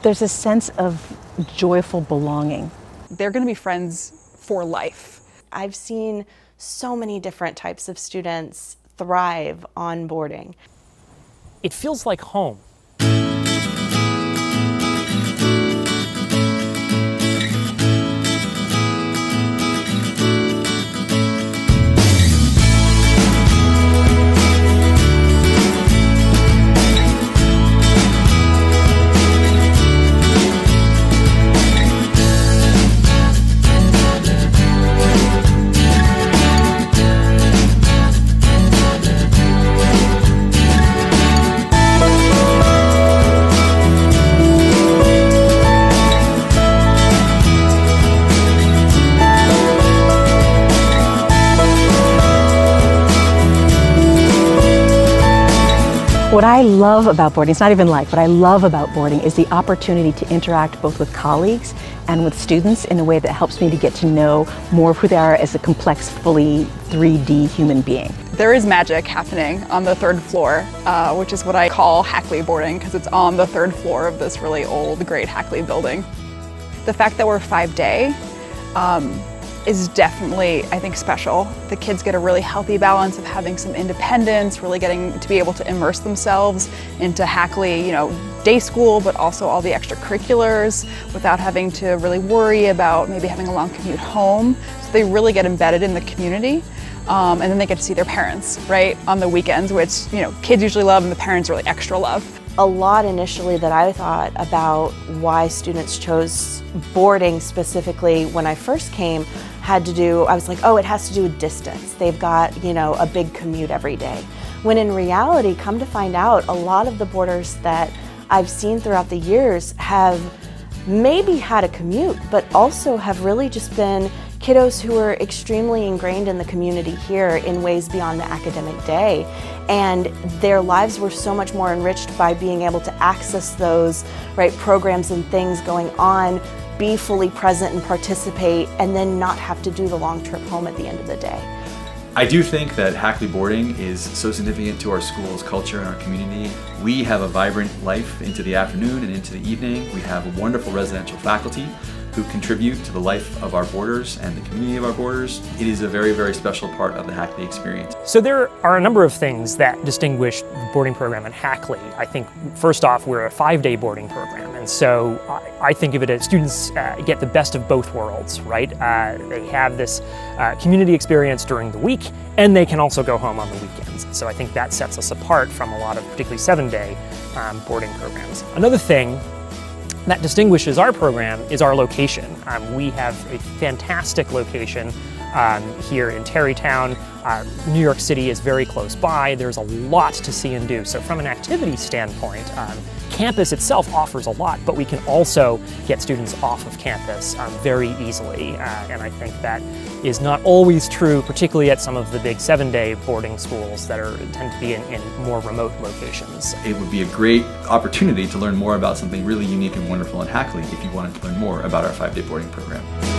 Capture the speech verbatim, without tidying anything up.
There's a sense of joyful belonging. They're going to be friends for life. I've seen so many different types of students thrive on boarding. It feels like home. What I love about boarding, it's not even like, what I love about boarding is the opportunity to interact both with colleagues and with students in a way that helps me to get to know more of who they are as a complex, fully three D human being. There is magic happening on the third floor, uh, which is what I call Hackley boarding, because it's on the third floor of this really old, great Hackley building. The fact that we're five day um, is definitely, I think, special. The kids get a really healthy balance of having some independence, really getting to be able to immerse themselves into Hackley, you know, day school, but also all the extracurriculars without having to really worry about maybe having a long commute home. So they really get embedded in the community. Um, and then they get to see their parents, right, on the weekends, which, you know, kids usually love and the parents really extra love. A lot initially that I thought about why students chose boarding specifically when I first came had to do, I was like, oh, it has to do with distance. They've got, you know, a big commute every day. When in reality, come to find out, a lot of the boarders that I've seen throughout the years have maybe had a commute, but also have really just been kiddos who are extremely ingrained in the community here in ways beyond the academic day. And their lives were so much more enriched by being able to access those right programs and things going on, be fully present and participate, and then not have to do the long trip home at the end of the day. I do think that Hackley boarding is so significant to our school's culture and our community. We have a vibrant life into the afternoon and into the evening. We have a wonderful residential faculty who contribute to the life of our boarders and the community of our boarders. It is a very, very special part of the Hackley experience. So there are a number of things that distinguish the boarding program at Hackley. I think, first off, we're a five-day boarding program, and so I, I think of it as students uh, get the best of both worlds, right? Uh, they have this uh, community experience during the week, and they can also go home on the weekends. So I think that sets us apart from a lot of particularly seven-day um, boarding programs. Another thing that distinguishes our program is our location. Um, we have a fantastic location um, here in Tarrytown. Uh, New York City is very close by. There's a lot to see and do. So from an activity standpoint, um, campus itself offers a lot, but we can also get students off of campus um, very easily. Uh, and I think that is not always true, particularly at some of the big seven-day boarding schools that are tend to be in, in more remote locations. It would be a great opportunity to learn more about something really unique and wonderful in Hackley if you wanted to learn more about our five-day boarding program.